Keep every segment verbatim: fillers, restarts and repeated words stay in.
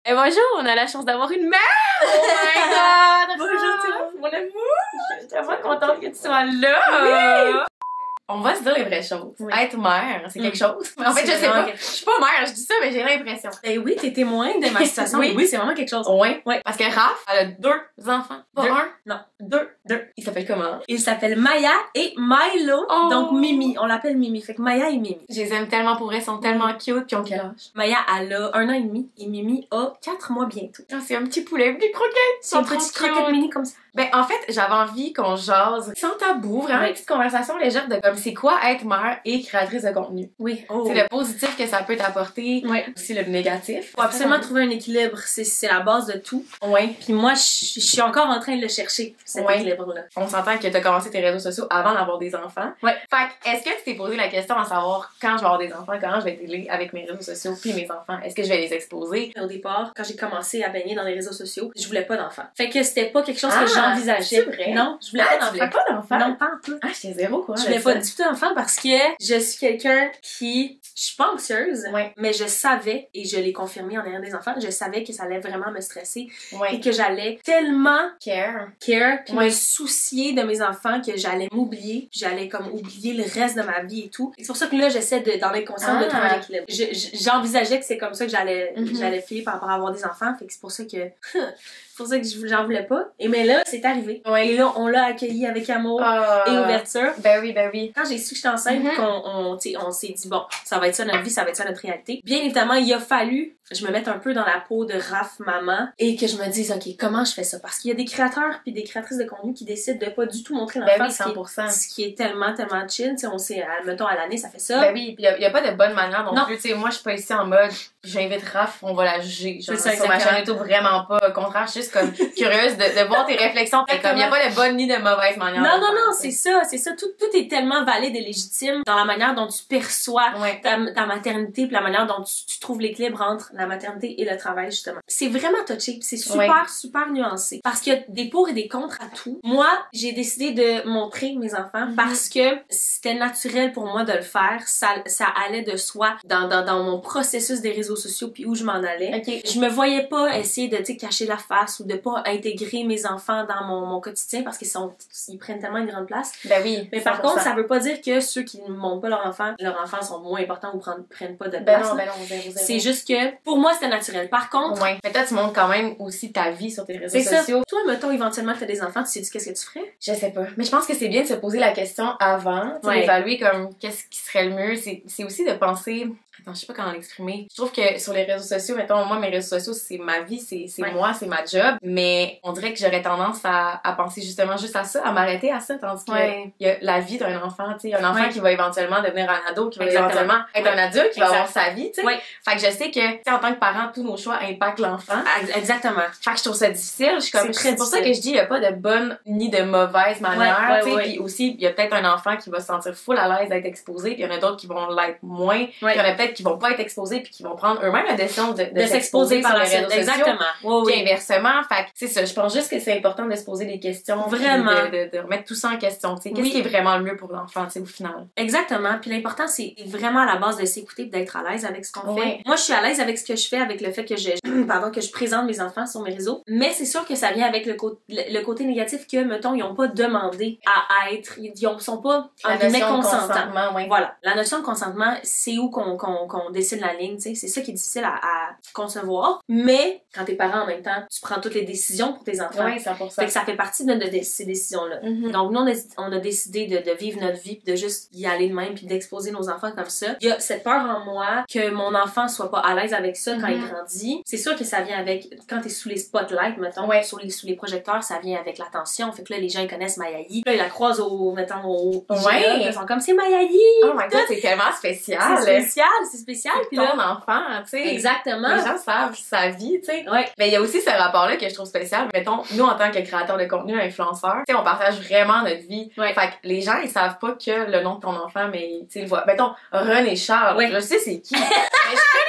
Et bonjour, on a la chance d'avoir une mère! Oh my god! Bonjour, mon amour! Je suis tellement contente que tu sois là! Oui. On va se dire les vraies choses. Oui. Être mère, c'est quelque chose. Mais en fait, je sais pas. Je suis pas mère, je dis ça, mais j'ai l'impression. Ben oui, t'es témoin de ma situation. Oui, oui c'est vraiment quelque chose. Oui. Oui. Parce que Raph, elle a deux enfants. Pas deux. un? Non. Deux. Deux. Il s'appelle comment? Il s'appelle Maya et Milo. Oh. Donc Mimi. On l'appelle Mimi. Fait que Maya et Mimi. Je les aime tellement pour elles, ils sont tellement cute. Puis ont quel âge? Maya, elle a un an et demi et Mimi a quatre mois bientôt. Oh, c'est un petit poulet, des croquettes. C'est une petite croquette mini comme ça. Ben, en fait, j'avais envie qu'on jase sans tabou, vraiment, oui. Une petite conversation légère de comme c'est quoi être mère et créatrice de contenu. Oui. Oh. C'est le positif que ça peut t'apporter, oui. Aussi le négatif. Faut absolument trouver un équilibre, c'est la base de tout. Oui. Puis moi, je suis encore en train de le chercher, cet oui. équilibre-là. On s'entend que t'as commencé tes réseaux sociaux avant d'avoir des enfants. Oui. Fait que, est-ce que tu t'es posé la question à savoir quand je vais avoir des enfants, comment je vais être avec mes réseaux sociaux puis mes enfants? Est-ce que je vais les exposer? Au départ, quand j'ai commencé à baigner dans les réseaux sociaux, je voulais pas d'enfants. Fait que c'était pas quelque chose ah, que j'envisageais. Non, je voulais ah, pas d'enfants. pas d'enfants? Non, pas en tout. Ah, j'étais zéro, quoi. Je voulais pas du tout d'enfants parce que je suis quelqu'un qui... Je suis pas anxieuse, ouais. mais je savais, et je l'ai confirmé en ayant des enfants, je savais que ça allait vraiment me stresser ouais. et que j'allais tellement care, care puis ouais. me soucier de mes enfants que j'allais m'oublier, j'allais comme oublier le reste de ma vie et tout. C'est pour ça que là, j'essaie d'en être consciente, ah. de trouver un équilibre. J'envisageais que c'est comme ça que j'allais mm-hmm. j'allais filer par rapport à avoir des enfants, fait que c'est pour ça que... C'est pour ça que j'en voulais pas. Et mais là, c'est arrivé. Ouais. Et là, on l'a accueilli avec amour uh, et ouverture. Ben oui, ben oui. Quand j'ai su que j'étais enceinte, mm-hmm. qu'on on, on s'est dit, bon, ça va être ça notre vie, ça va être ça notre réalité. Bien évidemment, il a fallu que je me mette un peu dans la peau de Raph maman et que je me dise, OK, comment je fais ça? Parce qu'il y a des créateurs puis des créatrices de contenu qui décident de pas du tout montrer l'enfant. Ben oui, cent pour cent. Ce qui est tellement, tellement chill. T'sais, on sait, mettons, à l'année, ça fait ça. Ben oui, puis il n'y a, a pas de bonne manière non, non. plus. T'sais, moi, je suis pas ici en mode, j'invite Raph, on va la juger. Genre, ça, sur ma chaîne YouTube, vraiment pas. Au contraire, je suis juste comme curieuse de, de voir tes réflexions. Comme il n'y a pas de bonne ni de mauvaise manière. Non, non, non, c'est ça, c'est ça. Tout, tout est tellement valide et légitime dans la manière dont tu perçois ouais. ta, ta maternité puis la manière dont tu, tu trouves l'équilibre entre la maternité et le travail, justement. C'est vraiment touché puis c'est super, ouais. super nuancé. Parce qu'il y a des pour et des contre à tout. Moi, j'ai décidé de montrer mes enfants mm-hmm. parce que c'était naturel pour moi de le faire. Ça, ça allait de soi dans, dans, dans mon processus des réseaux sociaux puis où je m'en allais. Okay. Je me voyais pas essayer de, tu sais, cacher la face ou de pas intégrer mes enfants dans mon, mon quotidien parce qu'ils sont, ils prennent tellement une grande place. Ben oui. Mais par contre, ça veut pas dire que ceux qui ne montrent pas leurs enfants, leurs enfants sont moins importants ou prennent, prennent pas de place. Ben non, ben non, zéro, zéro. C'est juste que, pour moi, c'était naturel. Par contre... Ouais. Mais toi, tu montres quand même aussi ta vie sur tes réseaux c'est sociaux. Ça. Toi, mettons, éventuellement, tu as des enfants, tu sais-tu qu'est-ce que tu ferais? Je sais pas. Mais je pense que c'est bien de se poser la question avant, ouais. d'évaluer comme qu'est-ce qui serait le mieux. C'est aussi de penser... Attends, je sais pas comment l'exprimer. Je trouve que sur les réseaux sociaux, mettons, moi, mes réseaux sociaux, c'est ma vie, c'est ouais. moi, c'est ma job. Mais on dirait que j'aurais tendance à, à penser justement juste à ça, à m'arrêter à ça. Tandis que ouais. y a la vie d'un enfant, tu sais. Un enfant ouais. qui va éventuellement devenir un ado, qui va Exactement. éventuellement être ouais. un adulte, qui exact. va avoir sa vie, tu sais. Ouais. Fait que je sais que, tu sais, en tant que parent, tous nos choix impactent l'enfant. Exactement. Fait que je trouve ça difficile. Je suis comme, c'est pour ça que je dis, il y a pas de bonne ni de mauvaise manière, ouais, tu sais. ouais, Puis ouais. aussi, il y a peut-être un enfant qui va se sentir full à l'aise d'être exposé, puis il y en a d'autres qui vont l'être moins. Puis il y en a peut-être qui vont pas être exposés puis qui vont prendre eux-mêmes la décision de, de, de s'exposer par les réseaux sociaux. Exactement. Oui, puis oui. inversement, fait c'est ça. Je pense juste que c'est important de se poser des questions. Vraiment. De, de, de remettre tout ça en question. Tu sais, qu'est-ce oui. qui est vraiment le mieux pour l'enfant, tu sais, au final. Exactement. Puis l'important, c'est vraiment à la base de s'écouter et d'être à l'aise avec ce qu'on oui. fait. Moi, je suis à l'aise avec ce que je fais, avec le fait que je, pardon, que je présente mes enfants sur mes réseaux. Mais c'est sûr que ça vient avec le, co le, le côté négatif que, mettons, ils n'ont pas demandé à être, ils ne sont pas, en guillemets, consentants. Oui. Voilà. La notion de consentement, c'est où qu'on qu'on qu'on décide la ligne, tu sais. C'est ça qui est difficile à, à concevoir. Mais, quand t'es parent en même temps, tu prends toutes les décisions pour tes enfants. Oui, cent pour cent. Fait que ça fait partie de, de, de ces décisions-là. Mm-hmm. Donc, nous, on a, on a décidé de, de vivre notre vie puis de juste y aller de même puis d'exposer nos enfants comme ça. Il y a cette peur en moi que mon enfant soit pas à l'aise avec ça quand mm-hmm. il grandit. C'est sûr que ça vient avec, quand t'es sous les spotlights, mettons, ouais. sous, les, sous les projecteurs, ça vient avec l'attention. Fait que là, les gens, ils connaissent Mayaï. Là, ils la croisent au, mettons, au ouais. Ils sont comme, c'est Mayaï! Oh my god, c'est tellement spécial! C'est spécial, c'est spécial. Puis ton là, enfant, tu sais. Exactement. Les gens savent sa vie, tu sais. Ouais. Mais il y a aussi ce rapport-là que je trouve spécial. Mettons, nous, en tant que créateurs de contenu, influenceurs, tu sais, on partage vraiment notre vie. Ouais. Fait que les gens, ils savent pas que le nom de ton enfant, mais tu sais, ils voient. Mettons, René Charles. Ouais. Je sais c'est qui. Mais je connais pas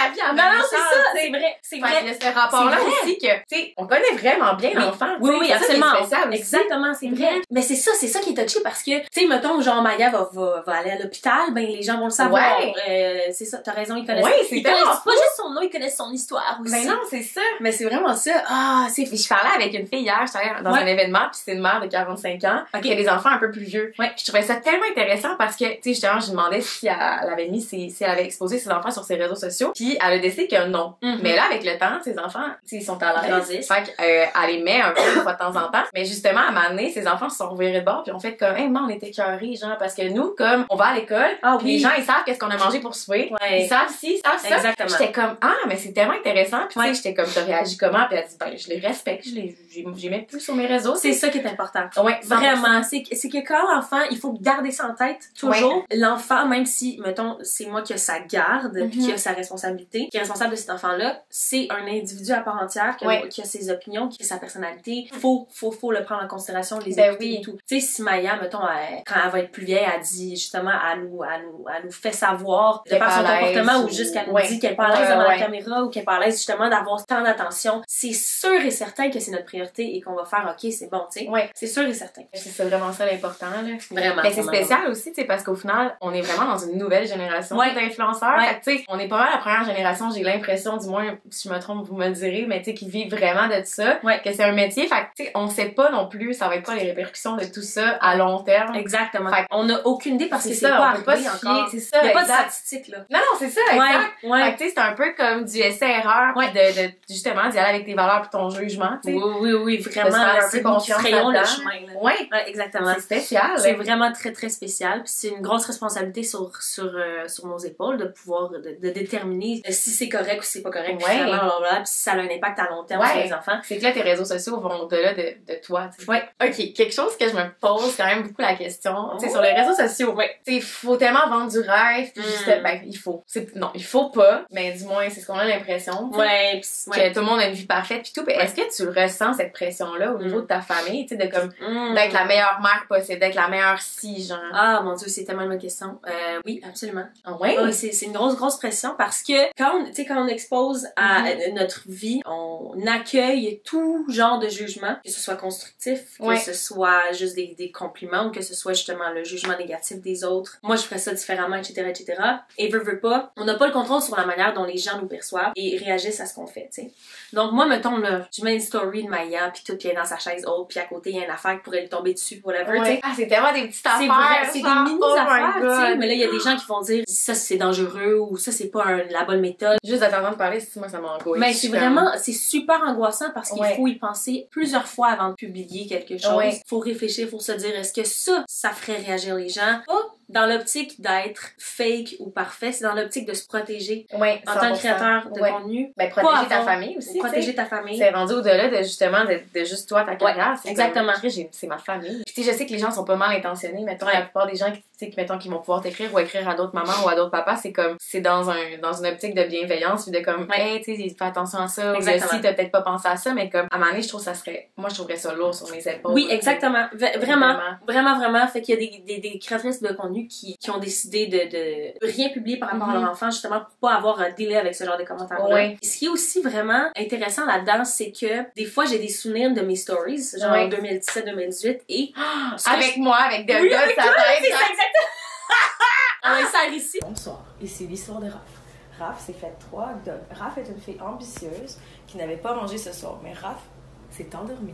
la vie en Non, même non, temps. c'est ça, c'est vrai. C'est vrai. Il y a ce rapport-là aussi que, tu sais, on connaît vraiment bien oui. l'enfant. Oui, oui, absolument. C'est spécial aussi. Exactement, c'est vrai. Mm-hmm. Mais c'est ça, c'est ça qui est touché parce que, tu sais, mettons, genre, Maya va, va, va aller à l'hôpital, ben, les gens vont le savoir. Ouais. Euh, c'est ça, t'as raison, ils connaissent. Ouais, c'est ils connaissent pas juste son nom, ils connaissent son histoire aussi. Ben non, c'est ça. Mais c'est vraiment ça. Ah, c'est, je parlais avec une fille hier, j'étais dans ouais. un événement, puis c'est une mère de quarante-cinq ans, okay. qui a des enfants un peu plus vieux. Ouais. Puis je trouvais ça tellement intéressant parce que, tu sais, justement, je demandais si elle, elle avait mis ses, si elle avait exposé ses enfants sur ses réseaux sociaux, puis elle a décidé que non. Mm-hmm. Mais là, avec le temps, ses enfants, tu sais, ils sont à l'aise. Fait qu'elle euh, les met un peu une fois de temps en temps. Mais justement, à un moment donné, ses enfants se sont revirés de bord, puis on fait comme, hey, maman, on était écœurés, genre, parce que nous, comme, on va à l'école, ah, oui. les gens, ils savent qu'est-ce qu'on a mangé pour souper. Ouais. Ils savent si, ils savent ça. Exactement. J'étais comme, ah, mais c'est tellement intéressant. Puis, ouais. tu sais, j'étais comme, t'as réagi comment? Puis elle dit, ben, je les respecte, je les, j'ai mis plus sur mes réseaux. C'est ça qui est important. Ouais, vraiment. C'est, c'est que quand l'enfant, il faut garder ça en tête, toujours. Ouais. L'enfant, même si, mettons, c'est moi qui a sa garde, mm-hmm. puis qui a sa responsabilité, qui est responsable de cet enfant-là, c'est un individu à part entière, qui a, ouais. qui a ses opinions, qui a sa personnalité. Faut, faut, faut le prendre en considération, les ben écouter oui. et tout. Tu sais, si Maya, mettons, elle, quand elle va être plus vieille, elle dit, justement, elle nous, elle nous, elle nous fait savoir, de par son comportement, ou juste qu'elle nous ouais. dit qu'elle est pas à l'aise devant ouais. la caméra, ou qu'elle est pas à l'aise, justement, d'avoir tant d'attention. C'est sûr et certain que c'est notre priorité et qu'on va faire, OK, c'est bon, tu sais. Ouais. C'est sûr et certain. C'est vraiment ça l'important, là. Vraiment. Mais c'est spécial aussi, tu sais, parce qu'au final, on est vraiment dans une nouvelle génération ouais. d'influenceurs. Ouais. Fait que, tu sais, on est pas mal la première génération, j'ai l'impression, du moins, si je me trompe, vous me le direz, mais tu sais, qui vivent vraiment de ça, ouais. que c'est un métier. Fait que, tu sais, on sait pas non plus, ça va être quoi les répercussions de tout ça à long terme. Exactement. Fait on a aucune idée parce que c'est, c'est pas arrivé pas encore. C'est ça, il y a exact. pas de statistiques, là. Non, non, c'est ça, exact. Ouais. Ouais. Fait que, tu sais, c'est un peu comme du essai-erreur, ouais. de, de, justement, d'y aller avec tes valeurs pis ton jugement, tu sais. Oui, oui, oui, vraiment. Un peu confiance frayons le chemin, là. Ouais. Ouais, exactement. C'est spécial. C'est vraiment très, très spécial. Puis c'est une grosse responsabilité sur, sur, euh, sur nos épaules de pouvoir, de, de déterminer si c'est correct ou si c'est pas correct. Ouais. Puis si ça a un impact à long terme ouais. sur les enfants. C'est que là, tes réseaux sociaux vont au-delà de, de toi, tu sais. Ouais. OK. Quelque chose que je me pose quand même beaucoup la question. Oh. Tu sais, sur les réseaux sociaux. Ouais. Tu sais, faut tellement vendre du rêve. Puis mm. juste, ben, il faut. C'est, non, il faut pas. Mais du moins, c'est ce qu'on a l'impression. Ouais. Pis, que ouais. tout le monde a une vie parfaite puis tout. Pis ouais. est-ce que tu ressens cette pression-là au niveau mm. de ta famille, tu sais, de comme, mm. d'être la meilleure mère possible, d'être la meilleure si, genre? Ah, mon Dieu, c'est tellement une bonne question. Euh, oui, absolument. Ah ouais? Oh, c'est, c'est une grosse, grosse pression parce que quand on, tu sais, quand on expose à mm-hmm. notre vie, on accueille tout genre de jugement, que ce soit constructif, que ouais. ce soit juste des, des compliments ou que ce soit justement le jugement négatif des autres. Moi, je ferais ça différemment, et cetera, et cetera. Et veut, veut pas, on n'a pas le contrôle sur la manière dont les gens nous perçoivent et réagissent à ce qu'on fait, tu sais. Donc, moi, mettons, là, je mets une story de Maya pis tout, pis elle est dans sa chaise haute, pis à côté, il y a une affaire qui pourrait lui tomber dessus, whatever, ouais. Ah, c'est tellement des petites affaires. C'est vrai, c'est des mini oh affaires, tu sais. Mais là, il y a des gens qui vont dire, ça, c'est dangereux, ou ça, c'est pas un, la bonne méthode. Juste d'attendre de parler, si moi, ça m'angoisse. Mais c'est vraiment, c'est super angoissant parce qu'il ouais. faut y penser plusieurs fois avant de publier quelque chose. Ouais. Faut réfléchir, faut se dire, est-ce que ça, ça ferait réagir les gens? Pas dans l'optique d'être fake ou parfait, c'est dans l'optique de se protéger ouais, en tant que créateur de ouais. contenu. Ben, protéger ta famille aussi. Protéger t'sais. ta famille. C'est rendu au-delà de justement de, de juste toi, ta carrière. Ouais, c'est exactement. Comme, j'ai, c'est ma famille. Puis tu sais, je sais que les gens sont pas mal intentionnés. Mettons, ouais. la plupart des gens qui, tu sais, qui, mettons, qui vont pouvoir t'écrire ou écrire à d'autres mamans ou à d'autres papas, c'est comme, c'est dans un, dans une optique de bienveillance puis de comme, ouais. hey, tu sais, fais attention à ça. Exactement. Ou si t'as peut-être pas pensé à ça, mais comme, à un moment donné, je trouve ça serait, moi, je trouverais ça lourd sur mes épaules. Oui, exactement. V- vraiment, vraiment, vraiment, vraiment. Fait qu'il y a des, des, des créatrices de contenu qui, qui ont décidé de, de rien publier par rapport mm-hmm. à leur enfant, justement, pour pas avoir un délai avec ce genre de commentaires-là. Ouais. Ce qui est aussi vraiment intéressant là-dedans, c'est que des fois, j'ai des souvenirs de mes stories, genre ouais. deux mille dix-sept deux mille dix-huit, et... avec je... moi, avec des oui, gars de sa tête. C'est ça, exactement! On insère ici. Bonsoir, ici l'histoire de Raph. Raph s'est fait trois hot dogs. Raph est une fille ambitieuse qui n'avait pas mangé ce soir, mais Raph s'est endormi.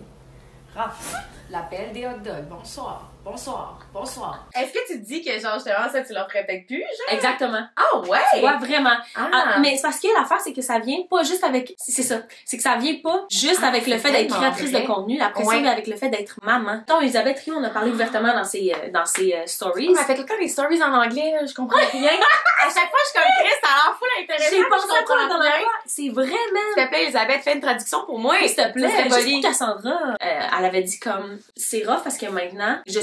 Raph, l'appel des hot dogs. Bonsoir, bonsoir, bonsoir. Est-ce que tu te dis que, genre, justement, ça, tu leur ferais peut-être plus, genre? Exactement. Ah oh, ouais? Tu vois, vraiment. Ah. Ah, mais c'est parce que l'affaire, c'est que ça vient pas juste avec... C'est ça. C'est que ça vient pas juste ah, avec le fait d'être créatrice vrai. de contenu. La pression vient ouais. avec le fait d'être maman. Tant Elisabeth Rio, on a parlé ouvertement dans ses, euh, dans ses euh, stories. Oh, elle fait tout le temps des stories en anglais, là, je comprends rien. À chaque fois, je suis comme Chris, ça a l'air full intéressant. J'ai pensé à toi dans la fois. C'est vraiment... S'il te plaît, Elisabeth, fais une traduction pour moi. S'il te plaît. Juste pour Cassandra, euh, elle avait dit comme... C'est rough parce que maintenant, je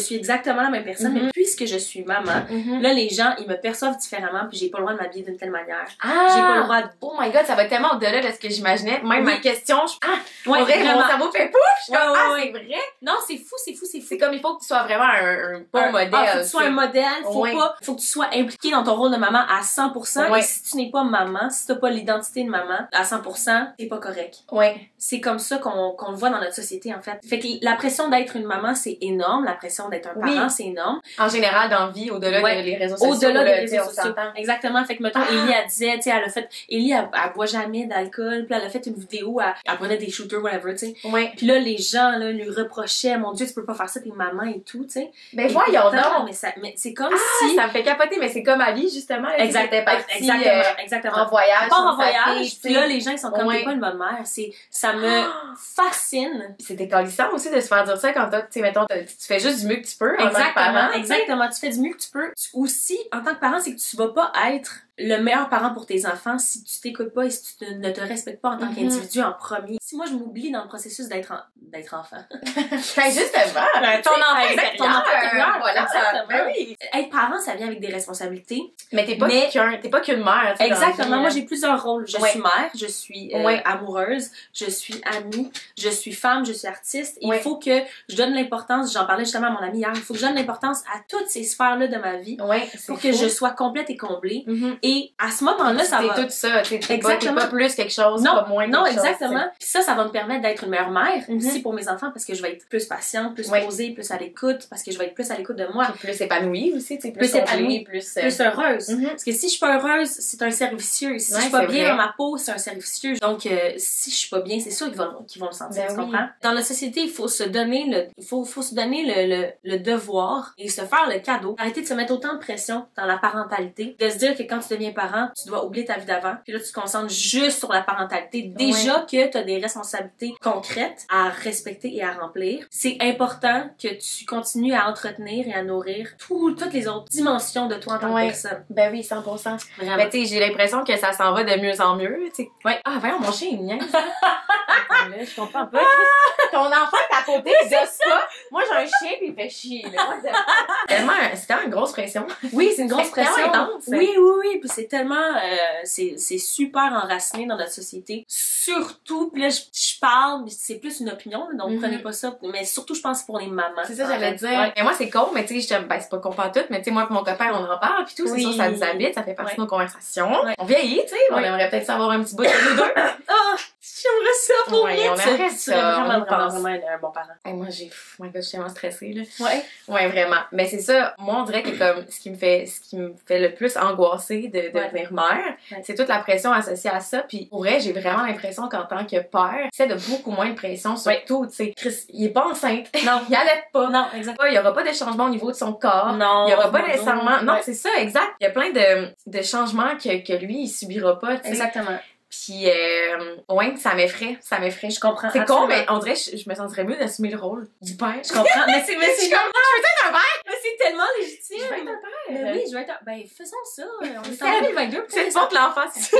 suis exactement la même personne, mm-hmm. mais puisque je suis maman, mm-hmm. là, les gens, ils me perçoivent différemment, puis j'ai pas le droit de m'habiller d'une telle manière. Ah! J'ai pas le droit de... Oh my god, ça va tellement au-delà de ce que j'imaginais. Même oui. ma question, je... ah! Ouais, vrai, mon cerveau fait pouf! Je suis ouais, comme, ouais, ah, ouais. c'est vrai? Non, c'est fou, c'est fou, c'est fou. C'est comme, il faut que tu sois vraiment un, un bon un, modèle. Ah, faut que tu sois un modèle, faut ouais. pas... Faut que tu sois impliqué dans ton rôle de maman à cent pour cent, ouais. et si tu n'es pas maman, si t'as pas l'identité de maman à cent pour cent, t'es pas correct. Ouais. C'est comme ça qu'on qu'on le voit dans notre société, en fait. Fait que la pression d'être une maman, c'est énorme. La pression d'être un parent, oui. c'est énorme. En général, dans la vie, au-delà ouais. des réseaux sociaux. Au-delà des réseaux sociaux. sociaux. Exactement. Fait que, mettons, ah. Ellie, elle disait, tu sais, elle a fait, Ellie, elle, elle boit jamais d'alcool, puis elle a fait une vidéo, elle, elle prenait des shooters, whatever, tu sais. Ouais. Puis là, les gens, là, lui reprochaient, mon Dieu, tu peux pas faire ça, t'es maman et tout, tu sais. Ben, voyons donc. Mais ça, mais c'est comme ah, si. Ça me fait capoter, mais c'est comme Ali, justement. Exactement. Exactement. Euh, exactement. En voyage. Pas en voyage. Puis là, les gens, ils sont comme, ouais. t'es pas une bonne mère. C'est, ça me fascine. C'est décalissant aussi de se faire dire ça quand t'as, tu sais, mettons, tu fais juste du mieux que tu peux. Exactement. En tant que parent, exactement. Tu fais du mieux que tu peux. Tu, aussi, en tant que parent, c'est que tu vas pas être le meilleur parent pour tes enfants si tu t'écoutes pas et si tu te, ne te respectes pas en tant mm-hmm. qu'individu en premier. Si moi je m'oublie dans le processus d'être en, d'être enfant. Justement. Ben, ton enfant intérieur. Ton enfant intérieur. Voilà. Exactement. Ben oui. Être parent, ça vient avec des responsabilités. Mais t'es pas mais... qu'un, t'es pas qu'une mère. Exactement. Vie, moi j'ai plusieurs rôles. Je ouais. suis mère, je suis euh, ouais. amoureuse, je suis amie, je suis femme, je suis artiste. Et ouais. il faut que je donne l'importance, j'en parlais justement à mon amie hier, il faut que je donne l'importance à toutes ces sphères-là de ma vie ouais, pour que fou. je sois complète et comblée. Mm-hmm. Et à ce moment là, ça t'es va... tout ça, t'es, t'es, exactement. Pas, t'es pas plus quelque chose, non, pas moins non, quelque exactement. chose. Puis ça, ça va me permettre d'être une meilleure mère mm-hmm. aussi pour mes enfants parce que je vais être plus patiente, plus oui. posée, plus à l'écoute, parce que je vais être plus à l'écoute de moi. Puis plus épanouie aussi, tu sais, plus, plus épanouie, plus, euh... plus heureuse. Mm-hmm. Parce que si je suis pas heureuse, c'est un cercle vicieux. Si ouais, je suis pas bien vrai. Dans ma peau, c'est un cercle vicieux. Donc, euh, si je suis pas bien, c'est sûr qu'ils vont, qu'ils vont le sentir, ben tu oui. comprends? Dans notre société, il faut se donner le, il faut, faut se donner le, le, le devoir et se faire le cadeau. Arrêter de se mettre autant de pression dans la parentalité, de se dire que quand tu deviens parent, tu dois oublier ta vie d'avant, puis là tu te concentres juste sur la parentalité. Déjà ouais. que tu as des responsabilités concrètes à respecter et à remplir, c'est important que tu continues à entretenir et à nourrir tout, toutes les autres dimensions de toi en tant ouais. que personne. Ben oui, cent pour cent. Vraiment. Ben tu sais, j'ai l'impression que ça s'en va de mieux en mieux, tu sais. Ouais. Ah, voyons, mon chien, il niaise. Attends, là, je comprends pas. Ton enfant est à côté, il gosse pas. Moi, j'ai un chien pis il fait chier, là. Tellement, c'est tellement une grosse pression. Oui, c'est une grosse c'est pression. Intense, oui, oui, oui. Puis c'est tellement, euh, c'est, c'est super enraciné dans notre société. Surtout, puis là, je, je parle, c'est plus une opinion, donc mm-hmm. prenez pas ça. Mais surtout, je pense pour les mamans. C'est ça, j'allais dire. Ouais. Mais moi, c'est con, mais tu sais, je ben, c'est pas con pas tout, mais tu sais, moi et mon copain, on en parle, puis tout, oui. c'est sûr, ça nous habite, ça fait partie ouais. de nos conversations. Ouais. On vieillit, tu sais, ouais. on aimerait peut-être savoir un petit bout de nous deux. Ah, j'aimerais ça pour ouais, vrai. On aimerait ça. Vraiment, vraiment, vraiment un bon parent. Hey, moi, j'ai, oh my God, je suis tellement stressée, là. Ouais. Ouais, vraiment. Mais c'est ça, moi, on dirait que comme, ce qui me fait, ce qui me fait le plus angoisser de, de ouais. devenir mère, ouais. c'est toute la pression associée à ça. Puis, pour vrai, j'ai vraiment l'impression qu'en tant que père, c'est de beaucoup moins de pression, surtout, ouais. tu sais, Chris, il est pas enceinte. Non. il allait pas. Non, exactement. Il y aura pas de changement au niveau de son corps. Non. Il y aura pas nécessairement, non, ouais. c'est ça, exact. Il y a plein de, de changements que, que lui, il subira pas, tu sais. Exactement. Puis, euh, ouais, ça m'effraie, ça m'effraie. Je comprends. C'est con, mais on dirait que je, je me sentirais mieux d'assumer le rôle du père. Je comprends. mais c'est, mais c'est comme, je veux être un père! Mais c'est tellement légitime. Je veux être un père. Mais oui, je veux être un, ben, faisons ça. On est en deux mille vingt-deux. C'est le porte l'enfant, c'est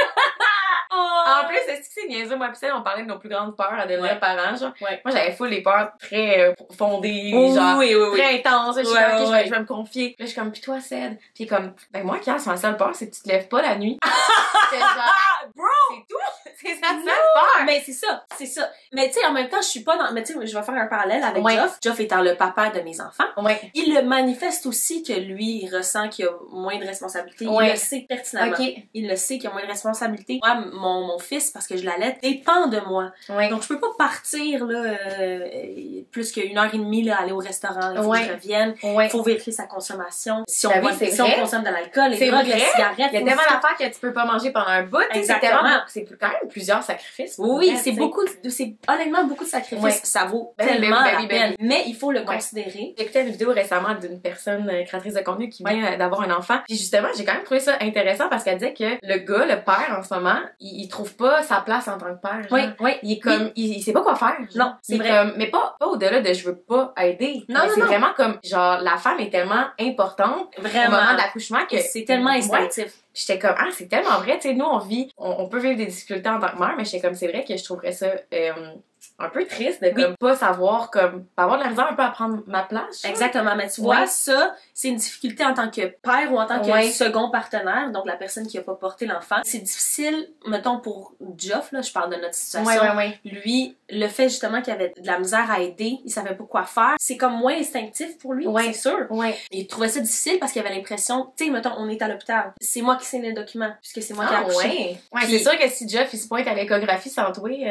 Oh. En plus, est-ce que c'est niaiseux? Moi, pis ça, on parlait de nos plus grandes peurs à devenir ouais. parents, genre. Ouais. Moi, j'avais full les peurs très euh, fondées, oh, genre, oui, oui, oui. très intenses. Je suis ouais, comme, ok, ouais. je, vais, je vais me confier. Puis là, je suis comme, pis toi, Ced? Pis comme, ben moi, Cass, ma seule peur, c'est que tu te lèves pas la nuit. C'est genre, bro! C'est tout! C'est sa seule peur! Mais c'est ça, c'est ça. Mais tu sais, en même temps, je suis pas dans, mais tu sais, je vais faire un parallèle avec ouais. Geoff. Geoff étant le papa de mes enfants. Ouais. Il le manifeste aussi que lui, il ressent qu'il y a moins de responsabilités. Ouais. Il le sait pertinemment. Okay. Il le sait qu'il y a moins de responsabilités. Moi, mon, mon fils, parce que je l'allaite, dépend de moi. Ouais. Donc, je peux pas partir, là, euh, plus qu'une heure et demie, là, aller au restaurant. Il faut ouais. que je revienne. Il ouais. faut vérifier sa consommation. Si on, ben voit, oui, si on consomme de l'alcool, les drogues, les cigarettes. Il y a tellement d'affaires que tu peux pas manger pendant un bout. Exactement. C'est quand même plusieurs sacrifices. Oui, c'est beaucoup, de, c'est honnêtement beaucoup de sacrifices. Ouais. Ça vaut ben, tellement ben, ben, la peine. Ben, mais il faut le ouais. considérer. J'ai écouté une vidéo récemment d'une personne euh, créatrice de contenu qui vient ouais. d'avoir un enfant. Puis justement, j'ai quand même trouvé ça intéressant parce qu'elle disait que le gars, le père en ce moment, il, il trouve pas sa place en tant que père. Oui, oui. Il est comme, oui. il, il sait pas quoi faire. Non, c'est vrai. Comme, mais pas, pas au-delà de je veux pas aider. Non, non, c'est non. vraiment comme, genre, la femme est tellement importante vraiment. au moment de l'accouchement que c'est tellement instinctif. Ouais. J'étais comme, ah, c'est tellement vrai, tu sais, nous, on vit, on, on peut vivre des difficultés en tant que mère, mais j'étais comme, c'est vrai que je trouverais ça euh, un peu triste de comme oui. pas savoir, comme, pas avoir de la misère un peu à prendre ma place. Exactement, mais tu vois, ouais. ça, c'est une difficulté en tant que père ou en tant que ouais. second partenaire, donc la personne qui a pas porté l'enfant. C'est difficile, mettons, pour Geoff, là, je parle de notre situation. Ouais, ouais, ouais. Lui, le fait justement qu'il avait de la misère à aider, il savait pas quoi faire, c'est comme moins instinctif pour lui, ouais. c'est sûr. Ouais. Il trouvait ça difficile parce qu'il avait l'impression, tu sais, mettons, on est à l'hôpital, c'est moi qui signe le document, puisque c'est moi ah, qui ai accouché. Ouais, ouais c'est sûr que si Geoff, il se pointe à l'échographie sans toi... Euh...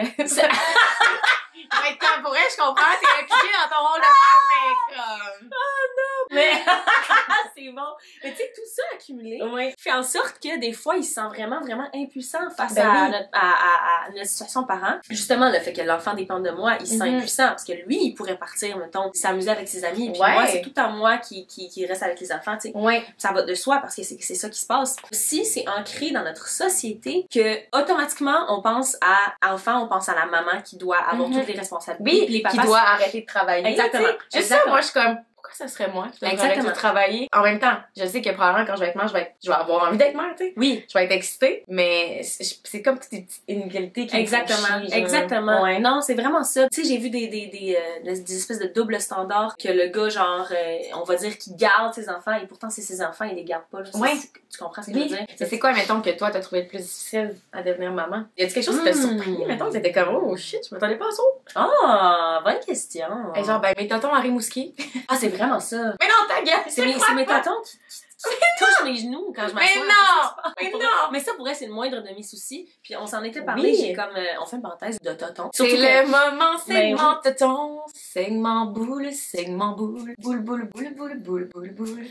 Ouais, pour vrai, je comprends, t'es impliquée dans ton rôle de père, mais comme... Oh non! Mais c'est bon. Mais tu sais, tout ça accumulé oui. fait en sorte que des fois, il se sent vraiment, vraiment impuissant face ben à, oui. notre, à, à, à notre situation de parent. Justement, le fait que l'enfant dépende de moi, il se sent mm-hmm. impuissant parce que lui, il pourrait partir, mettons, s'amuser avec ses amis, puis ouais. moi, c'est tout à moi qui, qui, qui reste avec les enfants, tu sais. Ouais. Ça va de soi parce que c'est, c'est ça qui se passe. Si c'est ancré dans notre société que automatiquement, on pense à enfant, on pense à la maman qui doit avoir mm-hmm. toutes les responsabilités. Oui, les papas, qui doit arrêter de travailler. Exactement. Juste ça, moi, je suis comme... Pourquoi ça serait moi qui devrais arrêter de travailler? En même temps, je sais que probablement quand je vais être mère, je vais, être, je vais avoir envie d'être mère, tu sais. Oui. Je vais être excitée, mais c'est comme toutes des petites inégalités qui exactement, me chier, exactement. Ouais. Non, c'est vraiment ça. Tu sais, j'ai vu des des des, euh, des espèces de double standards que le gars, genre, euh, on va dire qu'il garde ses enfants et pourtant c'est ses enfants, il les garde pas. Ouais. Tu comprends ce que oui. je veux dire? Mais c'est quoi, mettons, que toi, t'as trouvé le plus difficile à devenir maman? Y a-t-il quelque chose qui t'a mmh. surpris? Mettons, t'étais comme, oh shit, je m'attendais pas à ça. Ah, oh, bonne question. Et genre, ben, mes tontons à Rimouski. Ah, c'est vraiment ça. Mais non, ta gueule! C'est mes, c'est mes tontons qui, qui, qui touchent mes genoux quand je m'assois. Mais non! Mais non! Mais ça, pour elle, c'est le moindre de mes soucis. Puis on s'en était parlé, oui. j'ai comme... Euh, on fait une parenthèse de tontons. C'est le que... moment segment oui. tonton, segment boule, segment boule, boule, boule, boule, boule, boule, boule, boule, boule, boule,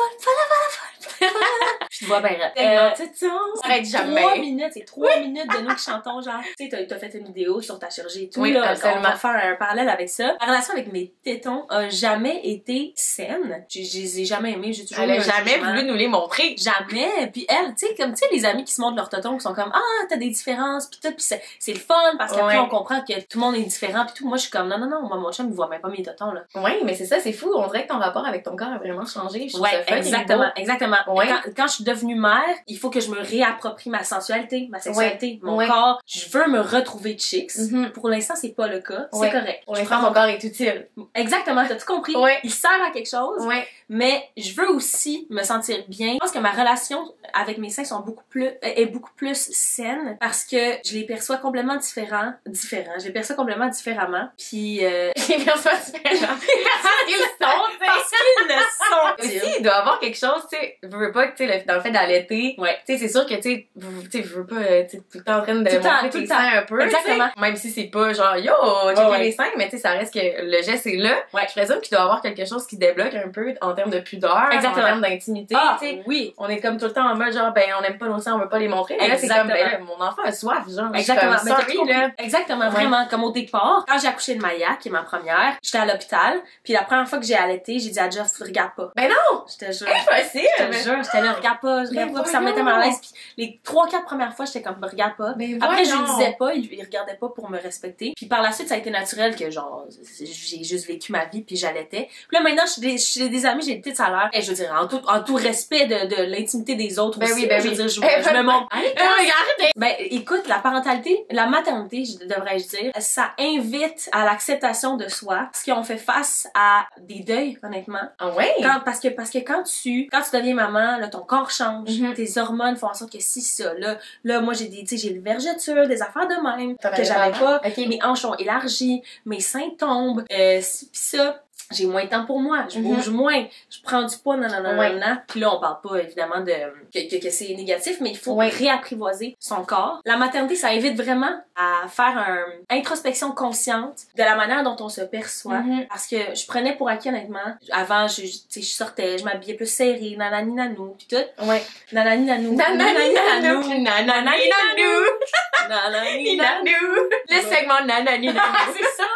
boule, je te vois bien. Euh, ça arrête jamais. Trois minutes, c'est trois oui. minutes de nous qui chantons, genre. Tu sais, t'as, t'as fait une vidéo sur ta chirurgie et tout. Oui, là, on va faire un parallèle avec ça. La relation avec mes tétons a jamais été saine. Je, je les ai jamais aimés. J'ai toujours Elle a jamais jugement. voulu nous les montrer. Jamais. Puis elle, tu sais, comme, tu sais, les amis qui se montrent leurs tétons qui sont comme, ah, t'as des différences, pis tout, pis c'est, c'est le fun, parce qu'après, ouais. on comprend que tout le monde est différent, pis tout. Moi, je suis comme, non, non, non, moi, mon chum, il voit même pas mes tétons, là. Oui, mais c'est ça, c'est fou. On dirait que ton rapport avec ton corps a vraiment changé. Je ouais, ça exactement, exactement. Ouais. Quand, quand je suis devenue mère, il faut que je me réapproprie ma sensualité, ma sexualité, ouais. mon ouais. corps. Je veux me retrouver chicks. Mm-hmm. Pour l'instant, c'est pas le cas. Ouais. C'est correct. Pour l'instant, mon corps est utile. Exactement, t'as tout compris. Ouais. Il sert à quelque chose. Ouais. Mais je veux aussi me sentir bien. Je pense que ma relation avec mes seins sont beaucoup plus, est beaucoup plus saine parce que je les perçois complètement différents, différents. Je les perçois complètement différemment. Puis, euh... je les perçois différents. Parce qu'ils sont, parce qu'ils le sont. Aussi, il doit y avoir quelque chose, tu sais, je veux pas que, tu sais, dans le fait d'allaiter, ouais. tu sais, c'est sûr que, tu sais, tu sais, je veux pas, tu sais, tout le temps en train de montrer tes seins un peu, exactement. Même si c'est pas genre, yo, checker ouais, ouais. les seins, mais tu sais, ça reste que le geste est là. Ouais. Je présume qu'il doit y avoir quelque chose qui débloque un peu en termes de pudeur, exactement. En termes d'intimité, ah, tu sais. Oui. On est comme tout le temps en mode genre, ben, on aime pas nos seins, on veut pas les montrer. Mais là, c'est comme, ben, là, mon enfant a soif, genre. Exactement. Comme, sorry, là. Exactement, ouais. Vraiment. Comme au départ, quand j'ai accouché de Maya, qui est ma première, j'étais à l'hôpital, puis la première fois que j'ai allaité, j'ai dit à Geoff, regarde pas. Ben non! Je te jure. Impossible! Je te jure, j'étais là, regarde pas, je regarde pas, puis ça me mettait mal à l'aise. Puis les trois, quatre premières fois, j'étais comme, regarde pas. Ben après, je non. lui disais pas, il, il regardait pas pour me respecter. Puis par la suite, ça a été naturel que, genre, j'ai juste vécu ma vie, puis j'allaitais. Puis là, maintenant, je suis des, des amis, j'ai des petites salaires. Et je veux dire, en tout, en tout respect de, de l'intimité des autres ben aussi. Oui, ben je veux oui. dire, je, je, je me montre. Regarde! Ben, écoute, la parentalité, la maternité, je devrais-je dire, ça invite à l'acceptation de soi, parce qu'on fait face à des deuils, honnêtement. Ah ouais? Quand, parce que, parce que quand tu, quand tu deviens maman, là, ton corps change, mm-hmm. tes hormones font en sorte que si ça, là, là, moi, j'ai des, tu sais, j'ai le vergeture, des affaires de même, T'en que j'avais pas, okay. Mes hanches ont élargi, mes seins tombent, euh, pis ça, j'ai moins de temps pour moi, je bouge mm-hmm. moins, je prends du poids, non, non, non, ouais. non, non. Puis là, on parle pas, évidemment, de que, que, que c'est négatif, mais il faut ouais. réapprivoiser son corps. La maternité, ça invite vraiment à faire une introspection consciente de la manière dont on se perçoit. Mm-hmm. Parce que je prenais pour acquis, honnêtement, avant, je, tu sais, je sortais, je m'habillais plus serrée, nanani nanou, pis tout. Ouais. Nanani nanou. Nanani nanou. Nanani nanou. Nanani nanou. Le segment nanani nanou. C'est ça.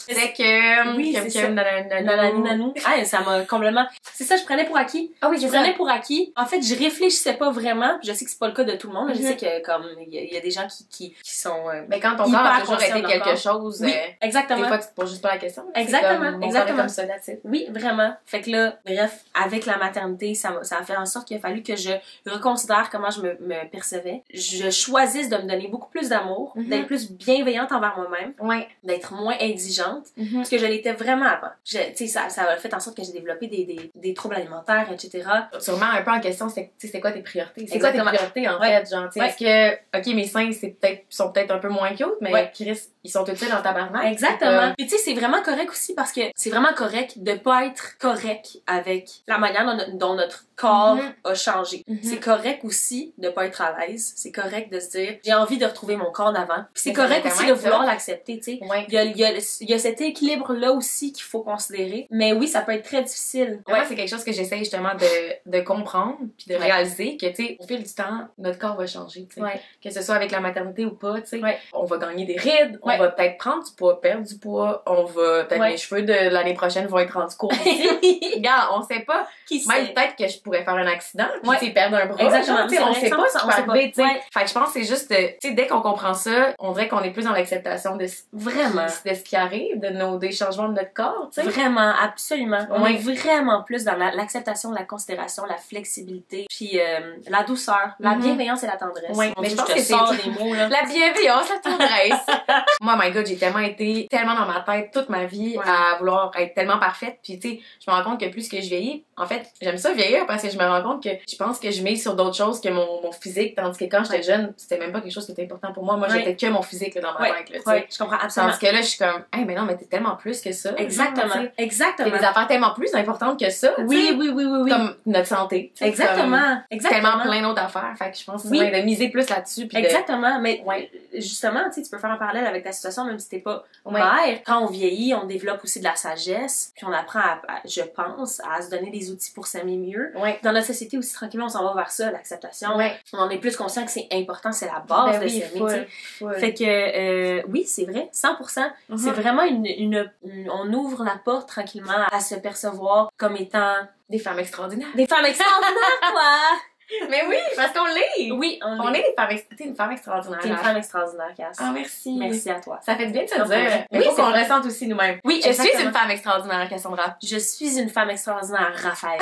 C'est que... Oui, que, c'est que, ça. nanana, Nanani nanou. Ah, ça m'a complètement... C'est ça, je prenais pour acquis. Ah oui, Je c'est ça. prenais pour acquis. En fait, je réfléchissais pas vraiment. Je sais que c'est pas le cas de tout le monde. Mm-hmm. Je sais que, comme, il y, a, y a des gens qui, qui, qui sont... Euh, mais quand ton corps a toujours été quelque chose, oui, euh, exactement. des fois, tu te poses juste pas la question. Exactement, comme, exactement. comme ça, that's it. Oui, vraiment. Fait que là, bref, avec la maternité, ça, ça a fait en sorte qu'il a fallu que je reconsidère comment je me, me percevais. Je choisisse de me donner beaucoup plus d'amour, Mm-hmm. d'être plus bienveillante envers moi-même, Ouais. d'être moins exigeante, Mm-hmm. parce que je l'étais vraiment avant. Tu sais, ça, ça a fait en sorte que j'ai développé des, des, des troubles alimentaires, et cetera. Sûrement un peu en question, c'est c'est quoi tes priorités? C'est quoi tes Exactement. priorités, en Ouais. fait? Genre, tu sais, Ouais. est-ce que, ok, mes seins, c'est peut-être, sont peut-être un peu moins cute, mais Ouais. Chris, ils sont tout dans tabarnak. Exactement. Puis tu sais, c'est vraiment correct aussi parce que c'est vraiment correct de pas être correct avec la manière dont, no- dont notre corps Mm-hmm. a changé. Mm-hmm. C'est correct aussi de pas être à l'aise. C'est correct de se dire, j'ai envie de retrouver mon corps d'avant. Puis c'est Mais correct ça aussi va de être vouloir ça. l'accepter, tu sais. Ouais. Il y a, il y, a, il y a cet équilibre-là aussi qu'il faut considérer. Mais oui, ça peut être très difficile. Moi, c'est quelque chose que j'essaie justement de, de comprendre puis de Ouais. réaliser que, tu sais, au fil du temps, notre corps va changer, tu sais. Ouais. Que ce soit avec la maternité ou pas, tu sais. Ouais. On va gagner des rides, Ouais. on va peut-être prendre du poids, perdre du poids, on va, peut-être Ouais. mes cheveux de l'année prochaine vont être rendus courts aussi. Regarde, on sait pas. Qui Même sait? peut-être que je pourrais faire un accident, puis Ouais. tu sais, perdre un bras. Exactement, genre, tu sais, c'est on vrai, sait pas ce qui on peut sait pas. arriver, tu sais. Ouais. Fait que je pense que c'est juste, de- tu sais, dès qu'on comprend ça, on dirait qu'on est plus dans l'acceptation de, ce- Vraiment. de ce qui arrive, de nos, des changements de notre corps, tu sais. Vraiment, absolument. On Ouais. est vraiment plus dans la- l'acceptation, la considération, la flexibilité, puis euh, la douceur, la Mhm. bienveillance et la tendresse. Ouais, Mon mais Dieu, je pense te que c'est- sors des mots, là. La bienveillance, la tendresse. Moi, my God, j'ai tellement été, tellement dans ma tête toute ma vie Ouais. à vouloir être tellement parfaite. Puis, tu sais, je me rends compte que plus que je vieillis, en fait, j'aime ça vieillir parce que je me rends compte que je pense que je mise sur d'autres choses que mon, mon physique. Tandis que quand j'étais Ouais. jeune, c'était même pas quelque chose qui était important pour moi. Moi, Ouais. j'étais que mon physique là, dans ma Ouais. tête, là, tu sais. Ouais, je comprends absolument. Tandis que là, je suis comme, hey, mais non, mais t'es tellement plus que ça. Exactement. Genre, tu sais. Exactement. Il y a des affaires tellement plus importantes que ça. tu Oui, sais. oui, oui, oui, oui. Comme notre santé. tu sais, Exactement. comme Exactement. Tellement plein d'autres affaires. Fait que je pense que Oui. c'est ouais, de miser plus là-dessus. Puis de- Exactement, mais Ouais. justement, tu sais, tu peux faire un parallèle avec ta situation, même si t'es pas Ouais. mère. Quand on vieillit, on développe aussi de la sagesse, puis on apprend, à, à- je pense, à se donner des outils pour s'aimer mieux. Ouais. Dans notre société aussi, tranquillement, on s'en va vers ça, l'acceptation. Ouais. On est plus conscient que c'est important, c'est la base Ben de oui, s'aimer, full, tu sais. full. Fait que, euh, oui, c'est vrai, cent pour cent. Mhm. C'est vraiment une, une, une- On ouvre la porte tranquillement à se percevoir comme étant Des femmes extraordinaires. des femmes extraordinaires, quoi! Mais oui, parce qu'on l'est. Oui, on, On est. est des femmes extraordinaires. T'es une femme extraordinaire. T'es une Raph. femme extraordinaire, Cass. Ah, merci. Merci à toi. Ça fait du bien de se Non, dire. pour vrai. Mais Oui, faut c'est qu'on le vrai. ressente aussi nous-mêmes. Oui, Je suis exactement. une femme extraordinaire, Cassandra. Je suis une femme extraordinaire, Raphaël.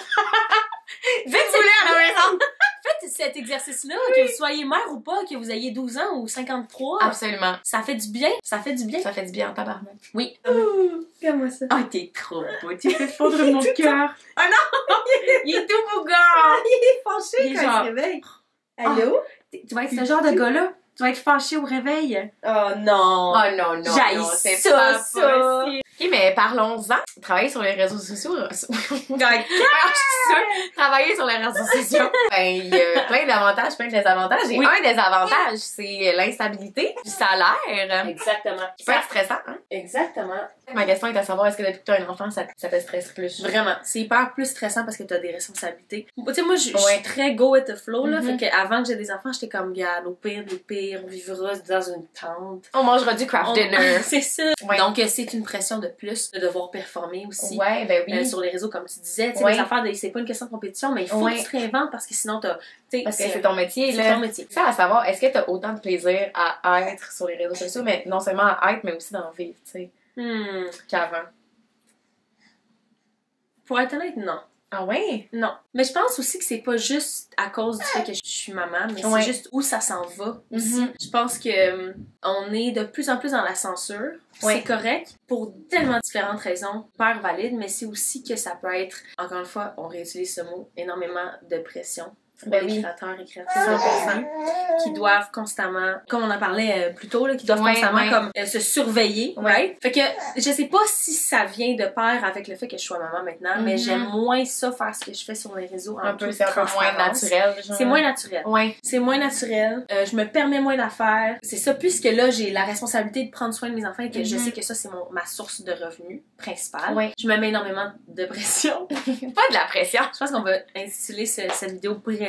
Dites-vous-le à la maison. Faites cet exercice-là, que vous soyez mère ou pas, que vous ayez douze ans ou cinquante-trois. Absolument. Ça fait du bien. Ça fait du bien. Ça fait du bien en tabarnak. Oui. Regarde-moi ça. Oh, t'es trop beau. Tu fais fondre mon cœur. Oh non! Il est tout beau gars. Il est fâché Il est genre- réveille. Allô? Tu vas être ce genre de gars-là. Tu vas être fâché au réveil. Oh non! Oh non, non, J'haïs non, c'est ça, pas ça. possible. Ok, mais parlons-en. Travailler sur les réseaux sociaux. Travailler sur les réseaux sociaux. Ben, il y a plein d'avantages, plein de désavantages. Et Oui. un des avantages, c'est l'instabilité du salaire. Exactement. Qui peut être stressant, hein? Exactement. Ma question est à savoir, est-ce que depuis que tu as un enfant, ça, ça te stresse plus? Vraiment. C'est hyper plus stressant parce que t'as des responsabilités. Tu sais, moi, je je Ouais. suis très go with the flow, là. Mhm. Fait qu'avant que j'ai des enfants, j'étais comme, regarde, au pire des pires, on vivra dans une tente. On mangera du craft On- dinner. C'est ça. Ouais. Donc, euh, c'est une pression de plus de devoir performer aussi. Ouais, ben oui. Euh, sur les réseaux, comme tu disais, tu sais, Ouais. les affaires, de- c'est pas une question de compétition, mais il faut Ouais. que tu te réinventes parce que sinon, t'as, tu sais, Parce que c'est ton métier, c'est là. ton métier. Ça à savoir, est-ce que tu as autant de plaisir à être sur les réseaux sociaux, mais non seulement à être, mais aussi d'en vivre, tu sais, Hmm. qu'avant? Pour être honnête, non. Ah ouais? Non. Mais je pense aussi que c'est pas juste à cause du fait que je suis maman, mais Ouais. c'est juste où ça s'en va aussi. Mhm. Je pense que euh, on est de plus en plus dans la censure. Ouais. C'est correct pour tellement différentes raisons, hyper valides, mais c'est aussi que ça peut être, encore une fois, on réutilise ce mot, énormément de pression pour Ben les oui. créateurs et créatrices cent pour cent, qui doivent constamment, comme on en parlait euh, plus tôt, là, qui doivent Ouais, constamment ouais. comme euh, se surveiller, Ouais. right? Fait que je sais pas si ça vient de pair avec le fait que je sois maman maintenant, mais Mhm. j'aime moins ça faire ce que je fais sur les réseaux en Un peu, toute c'est un peu moins transparence. naturel, genre. C'est moins naturel. Ouais. C'est moins naturel. Euh, je me permets moins d'affaires. C'est ça, puisque là, j'ai la responsabilité de prendre soin de mes enfants et que je Mhm. sais que ça, c'est mon, ma source de revenus principale. Ouais. Je me mets énormément de pression. Pas de la pression. Je pense qu'on va intituler ce- cette vidéo pression.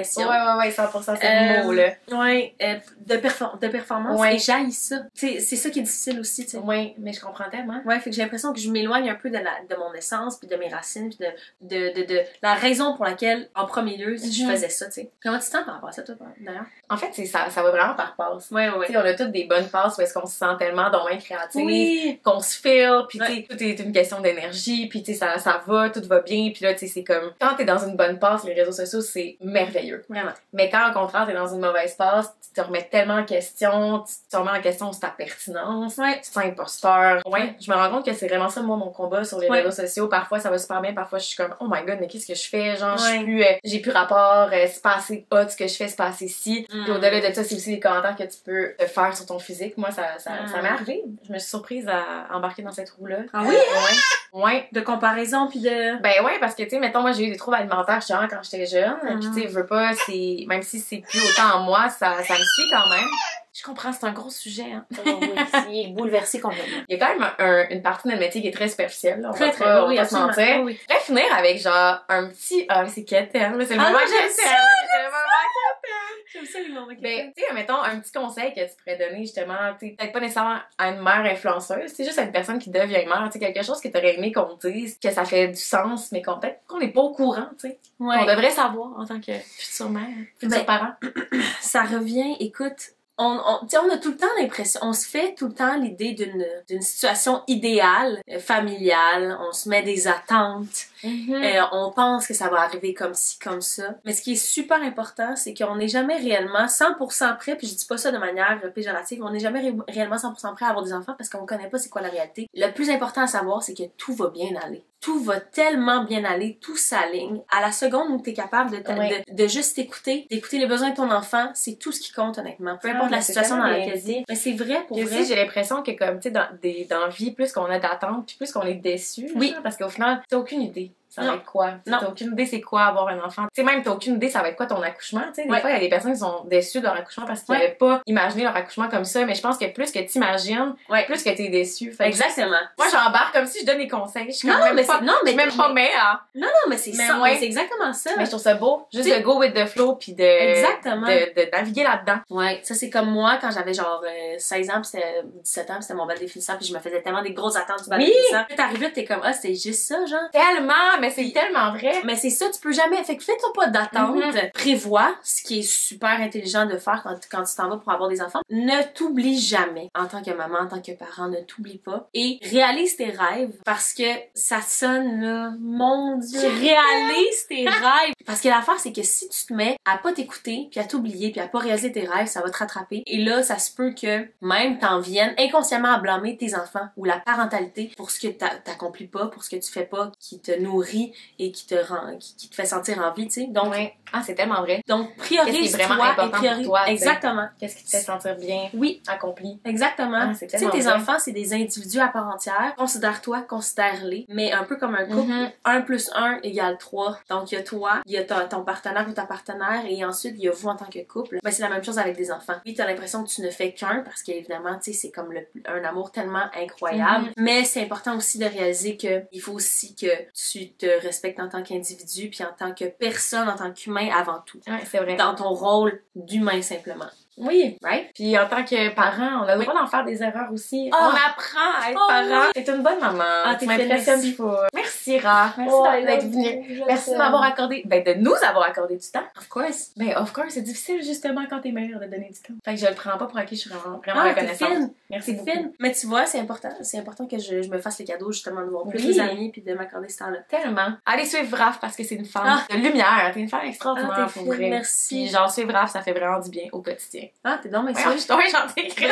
pression. Ouais, ouais, ouais, cent pour cent, c'est Euh, le mot, là. Ouais, euh, de, perfor- de performance. Ouais. Et j'haïs ça. C'est c'est ça qui est difficile aussi, tu sais. Ouais, mais je comprends tellement. Ouais, fait que j'ai l'impression que je m'éloigne un peu de, la, de mon essence, puis de mes racines, puis de, de, de, de la raison pour laquelle, en premier lieu, je Mm-hmm. faisais ça, tu sais. Comment tu te sens par rapport à ça, toi, d'ailleurs? En fait, c'est ça, ça va vraiment par passe. Ouais, ouais, Tu sais, on a toutes des bonnes passes où est-ce qu'on se sent tellement dans moins créatif, Oui! qu'on se file, puis tu Ouais. sais, tout est une question d'énergie, puis tu sais, ça, ça va, tout va bien, puis là, tu sais, c'est comme, quand t'es dans une bonne passe, les réseaux sociaux, c'est merveilleux. Vraiment. Mais quand, au contraire, t'es dans une mauvaise passe, tu te remets tellement en question, tu te remets en question sur ta pertinence, Ouais. tu te sens imposteur. Ouais, Ouais. je me rends compte que c'est vraiment ça, moi, mon combat sur les Ouais. réseaux sociaux. Parfois, ça va super bien, parfois, je suis comme, oh my god, mais qu'est-ce que je fais? Genre, je Ouais. suis plus, euh, j'ai plus rapport, euh, c'est pas assez hot ce que je fais, c'est pas assez ci. Mm. Puis au-delà de ça, c'est aussi les commentaires que tu peux te faire sur ton physique. Moi, ça, ça, Mm. ça m'est arrivé. Je me suis surprise à embarquer dans cette roue-là. Ah oui? Ouais. Ouais. De comparaison, puis de... Ben ouais, parce que, tu sais, mettons, moi, j'ai eu des troubles alimentaires genre quand j'étais jeune. Mhm. Puis, tu sais, je veux pas, c'est... Même si c'est plus autant en moi, ça, ça me suit quand même. Je comprends, c'est un gros sujet, hein. Oh, oui, il est bouleversé complètement. Il y a quand même un, un- une partie de notre métier qui est très superficielle, là. On Très, va très, pas, on oui, va pas se absolument. mentir. Oh, oui. Je voudrais finir avec, genre, un petit... Ah, mais c'est quétaine, là. C'est le Ah, moment non, que j'aime j'aime. ça, C'est le moment J'aime ça, les moments qui Ben, tu sais, mettons, un petit conseil que tu pourrais donner, justement, tu sais, peut-être pas nécessairement à une mère influenceuse, c'est juste à une personne qui devient mère, tu sais, quelque chose que t'aurais aimé qu'on te dise, que ça fait du sens, mais qu'on peut-être qu'on n'est pas au courant, tu sais. Ouais. Qu'on devrait savoir en tant que future mère, futur Ben, parent. Ça revient, écoute, on, on, tu sais, on a tout le temps l'impression, on se fait tout le temps l'idée d'une d'une situation idéale, euh, familiale, on se met des attentes, euh, on pense que ça va arriver comme ci, comme ça. Mais ce qui est super important, c'est qu'on n'est jamais réellement cent pour cent prêt, puis je dis pas ça de manière péjorative, on n'est jamais ré- réellement cent pour cent prêt à avoir des enfants parce qu'on connaît pas c'est quoi la réalité. Le plus important à savoir, c'est que tout va bien aller. Tout va tellement bien aller, tout s'aligne. À la seconde où t'es capable de, ta- Ouais. de, de juste écouter, d'écouter les besoins de ton enfant, c'est tout ce qui compte honnêtement. Peu Ah, importe mais la c'est situation dans tellement laquelle bien t'es. Mais c'est vrai pour Puis vrai. aussi, j'ai l'impression que, comme, tu sais, dans, des- dans la vie, plus qu'on a d'attentes, puis plus qu'on est déçu, Oui. genre, parce qu'au final, t'as aucune idée. Ça Non. va être quoi? T'sais, Non. T'as aucune idée c'est quoi avoir un enfant. Tu sais, même t'as aucune idée ça va être quoi ton accouchement. Tu sais, des Ouais. fois, il y a des personnes qui sont déçues de leur accouchement parce qu'ils Ouais. n'avaient pas imaginé leur accouchement comme ça. Mais je pense que plus que t'imagines, Ouais. plus que t'es déçu. Fait que Exactement. moi, j'embarque comme si je donne des conseils. Je suis Non, quand même mais pas, c'est, non, mais je suis même pas mère. Non, non, mais c'est Mais ça. ouais. Mais c'est exactement ça. Mais je trouve ça beau. Juste T'sais- de go with the flow puis de, Exactement. de, de naviguer là-dedans. Ouais, ça c'est comme moi quand j'avais genre euh, seize ans, puis c'était dix-sept ans, puis c'était mon bal définissant, puis je me faisais tellement des grosses attentes du bal Oui. définissant. Puis t'arrives là, t'es comme ah, c'était juste ça, genre. Tellement, mais c'est tellement vrai. Mais c'est ça, tu peux jamais. Fait que fais-toi pas d'attente. Mhm. Prévois, ce qui est super intelligent de faire quand, quand tu t'en vas pour avoir des enfants. Ne t'oublie jamais. En tant que maman, en tant que parent, ne t'oublie pas. Et réalise tes rêves parce que ça sonne là, mon Dieu, réalise tes rêves. Parce que l'affaire, c'est que si tu te mets à pas t'écouter, puis à t'oublier, puis à pas réaliser tes rêves, ça va te rattraper. Et là, ça se peut que même t'en viennes inconsciemment à blâmer tes enfants ou la parentalité pour ce que t'a- t'accomplis pas, pour ce que tu fais pas, qui te nourrit et qui te rend, qui, qui te fait sentir en vie, tu sais. Donc, Ouais. Ah, c'est tellement vrai. donc Qu'est-ce qui est priorise-toi vraiment important et priorise. pour toi, tu sais. Exactement. Qu'est-ce qui te fait sentir bien, Oui, accompli? exactement. Ah, c'est tu sais, tellement tes vrai. enfants, c'est des individus à part entière. Considère-toi, considère-les. Mais un peu comme un couple, Mhm. un plus un égale trois. Donc, il y a toi, il y a ton, ton partenaire ou ta partenaire, et ensuite, il y a vous en tant que couple. Ben, c'est la même chose avec des enfants. Oui, t'as l'impression que tu ne fais qu'un, parce qu'évidemment, tu sais, c'est comme le, un amour tellement incroyable. Mhm. Mais c'est important aussi de réaliser que il faut aussi que tu te respectes en tant qu'individu, puis en tant que personne, en tant qu'humain avant tout. Ouais, c'est vrai. Dans ton rôle d'humain simplement. Oui. Right? Puis en tant que parent, on a le droit d'en faire des erreurs aussi. Oh. On apprend à être Oh, parent. oui. T'es une bonne maman. Ah, tu t'es m'impressionnes merci. pas. Merci, Ra. Merci Oh, d'être I love venue. you. Je Merci de t'aime. m'avoir accordé, ben de nous avoir accordé du temps. Of course. Ben of course, c'est difficile justement quand t'es mère de donner du temps. Fait que je le prends pas pour acquis, je suis vraiment, vraiment Ah, t'es reconnaissante. fine. Merci C'est beaucoup. fine. Mais tu vois, c'est important. C'est important que je, je me fasse les cadeaux, justement, de voir plus Oui. des amis puis de m'accorder ce temps-là. Tellement. Allez suivre Raph parce que c'est une femme Ah. de lumière. T'es une femme extraordinaire Ah, t'es pour fine, vrai. merci. Puis genre suivre Raph, ça fait vraiment du bien au quotidien. Ah, t'es donc, mais Ouais, je suis tombée gentille, Chris.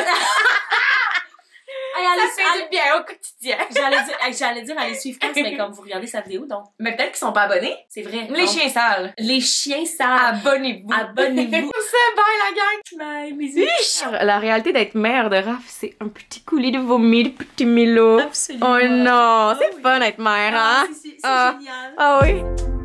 Hey, Ça allez, fait allez- du bien au quotidien. J'allais dire, hey, j'allais dire, allez suivre Cass, mais comme vous regardez sa vidéo, donc. Mais peut-être qu'ils sont pas abonnés. C'est vrai. Les Donc, chiens sales. Les chiens savent. Abonnez-vous. Abonnez-vous. C'est bye la gang. Bye, bisous. La réalité d'être mère de Raph, c'est un petit coulis de vomi, de petit Milo. Absolument. Oh non, Ah c'est oui. fun d'être mère, Ah, hein? c'est c'est- c'est Ah. génial. Ah oui.